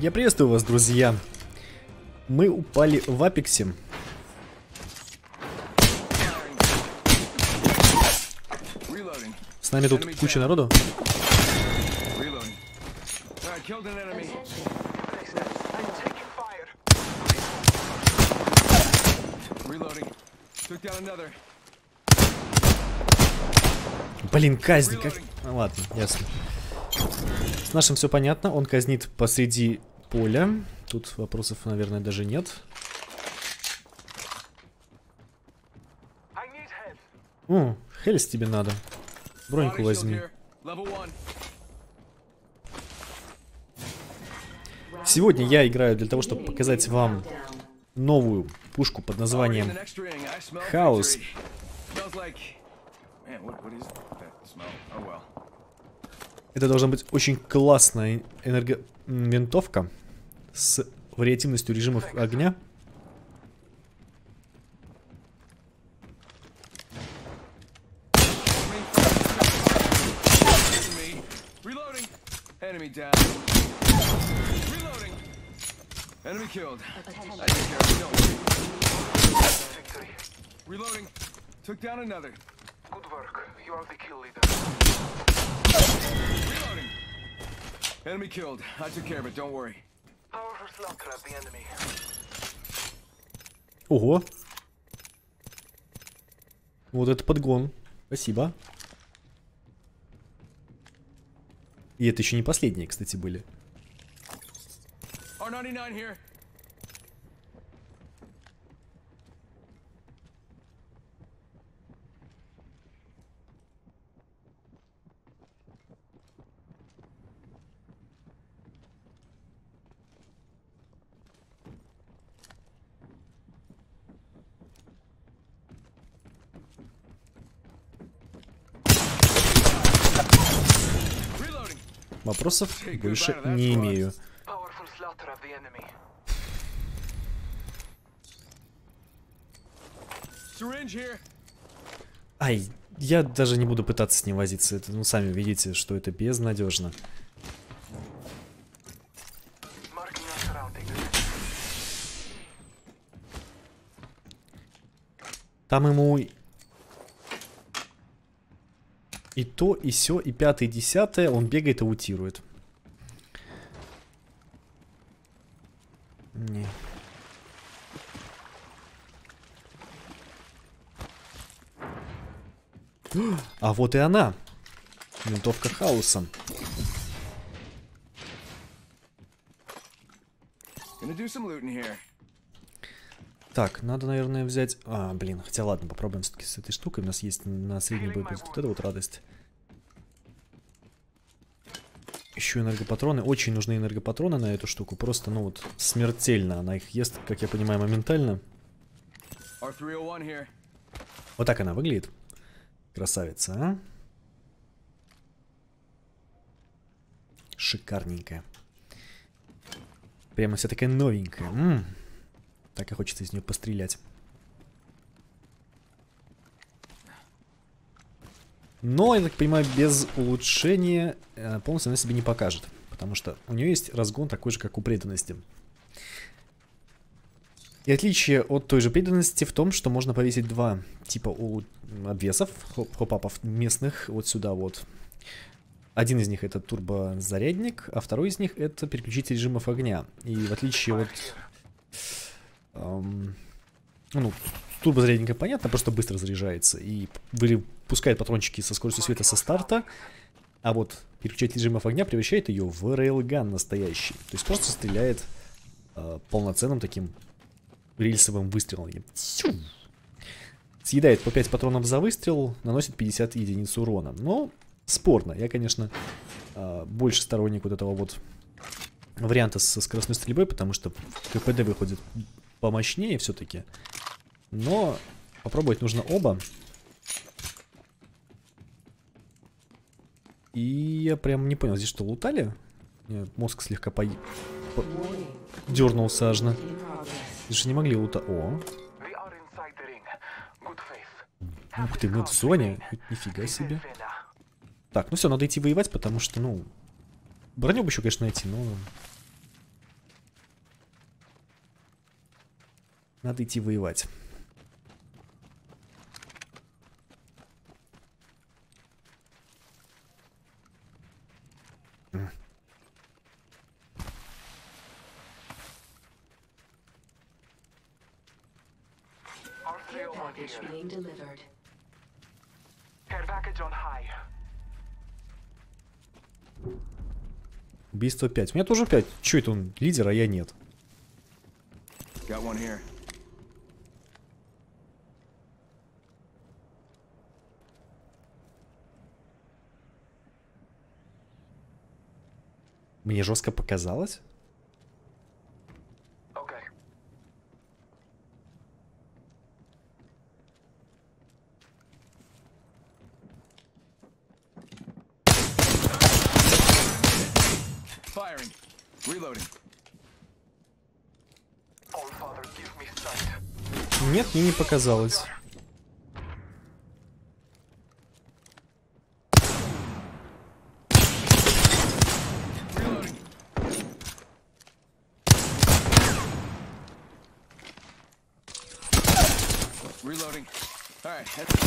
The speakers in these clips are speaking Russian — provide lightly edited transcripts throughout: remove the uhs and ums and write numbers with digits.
Я приветствую вас, друзья. Мы упали в Апексе. С нами тут куча народу. Блин, казнь, как... Ну, ладно, ясно. С нашим все понятно. Он казнит посреди поля. Тут вопросов, наверное, даже нет. О, Хельс тебе надо. Броньку возьми. Сегодня я играю для того, чтобы показать вам новую пушку под названием Хаос. Это должна быть очень классная винтовка с вариативностью режимов огня. Enemy killed. I took care of it, don't worry. Ого. Вот это подгон. Спасибо. И это еще не последние, кстати, были. R99 here. Вопросов больше не имею. Ай, я даже не буду пытаться с ним возиться. Это, ну, сами видите, что это безнадежно. Там ему и то, и сё, и пятое, и десятое. Он бегает и аутирует. Не. А вот и она. Винтовка Хаоса. Так, надо, наверное, взять... А, блин, хотя ладно, попробуем все-таки с этой штукой. У нас есть на средний бой вот эта вот радость. Еще энергопатроны. Очень нужны энергопатроны на эту штуку. Просто, ну вот, смертельно. Она их ест, как я понимаю, моментально. Вот так она выглядит. Красавица, а? Шикарненькая. Прямо вся такая новенькая. Так и хочется из нее пострелять. Но, я так понимаю, без улучшения полностью она себе не покажет. Потому что у нее есть разгон такой же, как у преданности. И отличие от той же преданности в том, что можно повесить два типа обвесов, хоп-апов местных, вот сюда вот. Один из них это турбозарядник, а второй из них это переключитель режимов огня. И в отличие от... ну, турбозарядника понятно, просто быстро заряжается и выпускает патрончики со скоростью света со старта. А вот переключатель режимов огня превращает ее в рейлган настоящий. То есть просто стреляет полноценным таким рельсовым выстрелом. Съедает по 5 патронов за выстрел, наносит 50 единиц урона. Но спорно. Я, конечно, больше сторонник вот этого вот варианта со скоростной стрельбой, потому что КПД выходит помощнее все-таки. Но попробовать нужно оба. И я прям не понял, здесь что, лутали? Мозг слегка дернулся аж. Здесь же не могли лута... О! Ух ты, мы в зоне. Нифига себе. Так, ну все, надо идти воевать, потому что, ну... Броню бы еще, конечно, найти, но... Надо идти воевать. Убийство 5. У меня тоже 5. Чё это он лидер, а я нет? Got one here. Мне жестко показалось? Okay. Firing. Reloading. Нет, мне не показалось. Reloading. All right.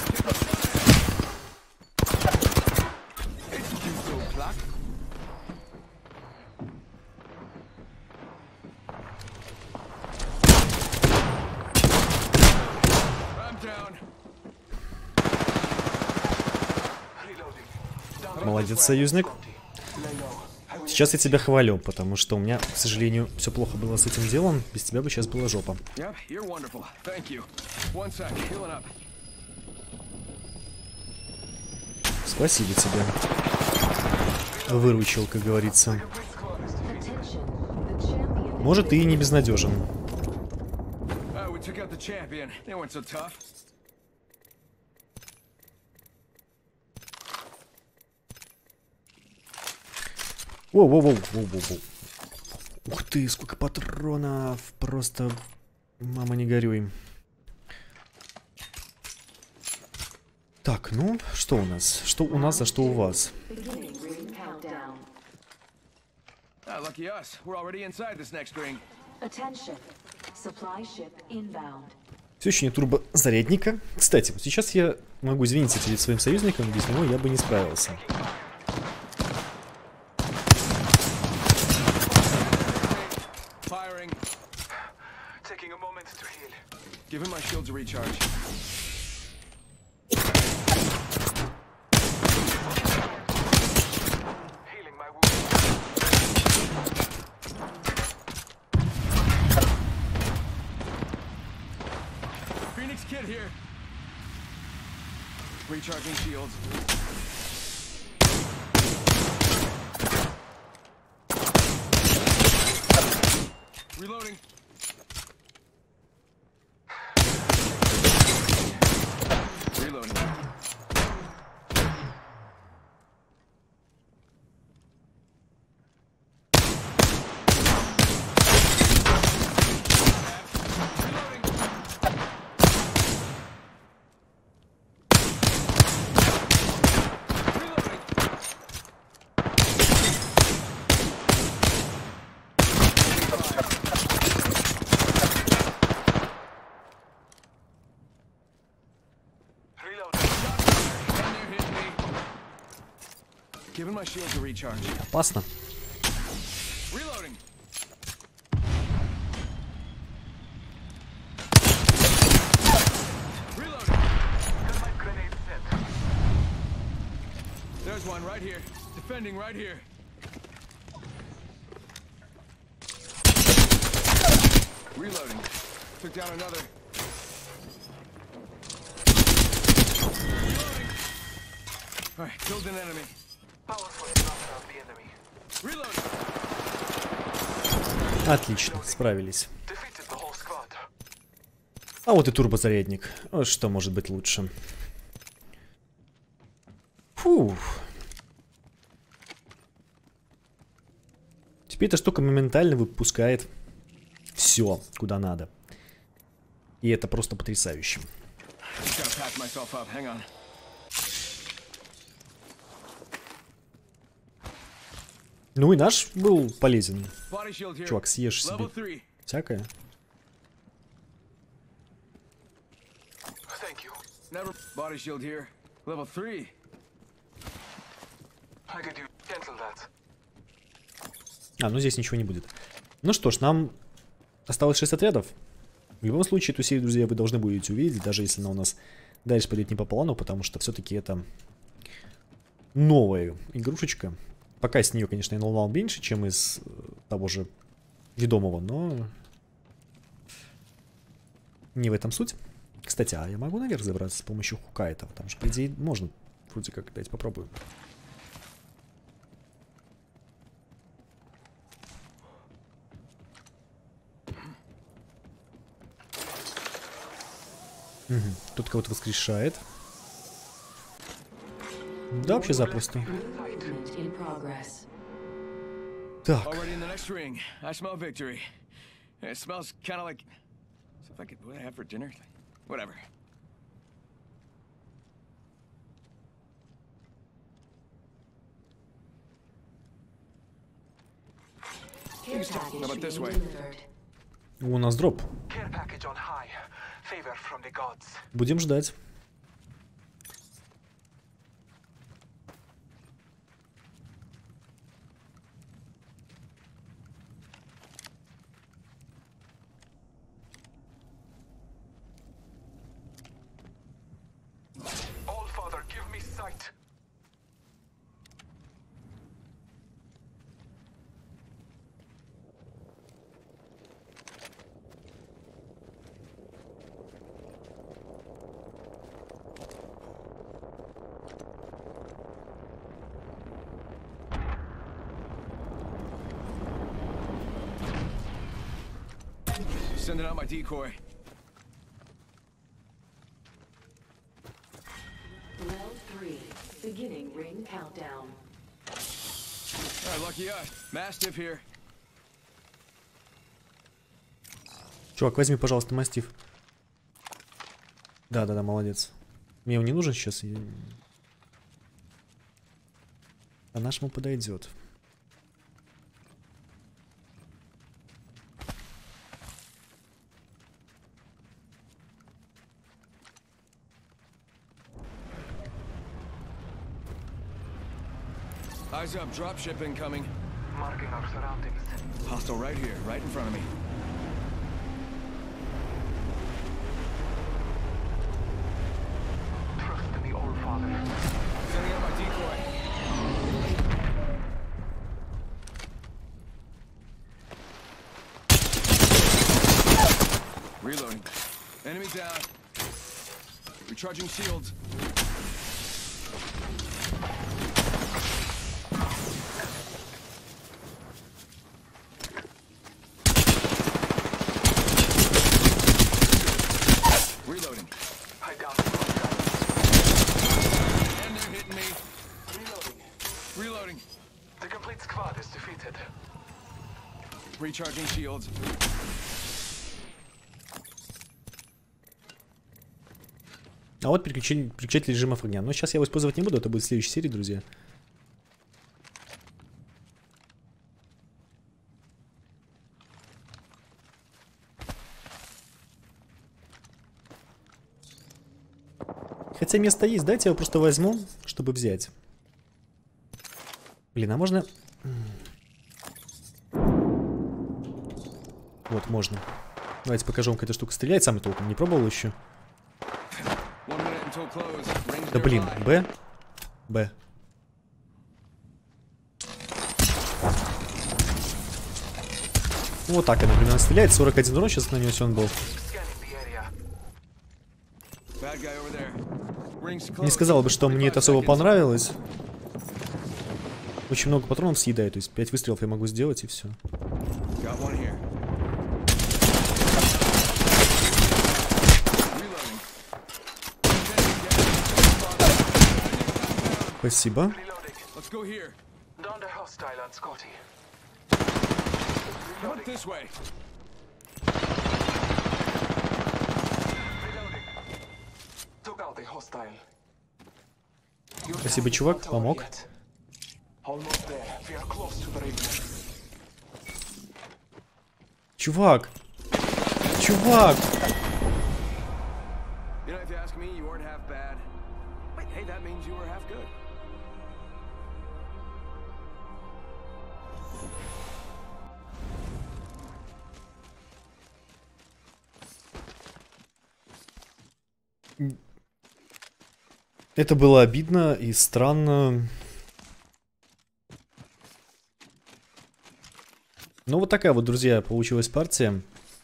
I'm down. Молодец, союзник. Сейчас я тебя хвалю, потому что у меня, к сожалению, все плохо было с этим делом. Без тебя бы сейчас была жопа. Yep, you're wonderful. Thank you. One sec, healing up. Спасибо тебе. Выручил, как говорится. Может, ты и не безнадежен. We took out the champion. They weren't so tough. Воу-воу-воу-воу-воу. Ух ты, сколько патронов. Просто, мама, не горюй. Так, ну, что у нас? Что у нас, а что у вас? Lucky us. We're already inside this next ring. Все еще нет турбозарядника. Кстати, вот сейчас я могу извиниться перед своим союзником. Без него я бы не справился. Giving my shields a recharge. Healing my wounds. Phoenix Kid here. Recharging shields. Reloading. Reloading. Giving my shields a recharge. Опасно. Reloading. Reloading. Got my grenade set. There's one right here. Defending right here. Reloading. Took down another. Reloading. All right, killed an enemy. Отлично, справились. А вот и турбозарядник. Вот что может быть лучше. Фух. Теперь эта штука моментально выпускает все, куда надо. И это просто потрясающе. Ну и наш был полезен. Чувак, съешь себе всякое. Never. Body shield here. Level 3. I could do cancel that. А, ну здесь ничего не будет. Ну что ж, нам осталось 6 отрядов. В любом случае, эту серию, друзья, вы должны будете увидеть, даже если она у нас дальше пойдет не по плану, потому что все-таки это новая игрушечка. Пока с нее, конечно, я наломал меньше, чем из того же ведомого, но не в этом суть. Кстати, а я могу наверх забраться с помощью хука этого? Там же, по идее, можно вроде как. Давайте попробуем. Угу. Тут кого-то воскрешает. Да, вообще запросто. Так. Already in the next ring. I smell victory. It smells kind of like stuff I could have for dinner. Whatever. How about this way? У нас дроп. Care package on high. Favor from the gods. Будем ждать. All Father, give me sight. Sending out my decoy. Round 3, beginning ring countdown. All right, lucky us. Mastiff here. Чувак, возьми, пожалуйста, мастиф. Да-да-да, молодец. Мне он не нужен сейчас. А нашему подойдет. Eyes up, dropship incoming. Marking our surroundings. Hostile right here, right in front of me. Trust in the All Father. Sending out my decoy. Reloading. Enemy down. Recharging shields. Reloading. I down. And they're hitting me. Reloading. Reloading. The complete squad is defeated. Recharging shields. А вот переключатель режимов огня. Но сейчас я его использовать не буду, это будет в следующей серии, друзья. Хотя место есть, дайте я его просто возьму, чтобы взять. Блин, а можно... Вот, можно. Давайте покажу вам, как эта штука стреляет. Сам толком не пробовал еще. Да блин, Б. Б. Вот так она, например, стреляет. 41 урон сейчас нанес он был. Не сказал бы, что мне это особо понравилось. Очень много патронов съедает, то есть 5 выстрелов я могу сделать и все. Спасибо. Спасибо, чувак, помог. Чувак! Чувак! weren't half bad. Wait, hey, that means you were half good. Это было обидно и странно. Ну вот такая вот, друзья, получилась партия.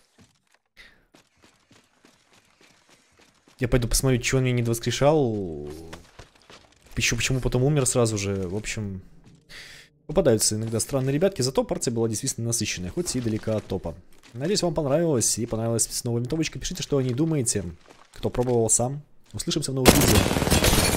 Я пойду посмотрю, чего он меня не воскрешал. Еще почему потом умер сразу же. В общем, попадаются иногда странные ребятки. Зато партия была действительно насыщенная, хоть и далека от топа. Надеюсь, вам понравилось. И понравилась новая винтовочка. Пишите, что о ней думаете. Кто пробовал сам. Услышимся в новых видео.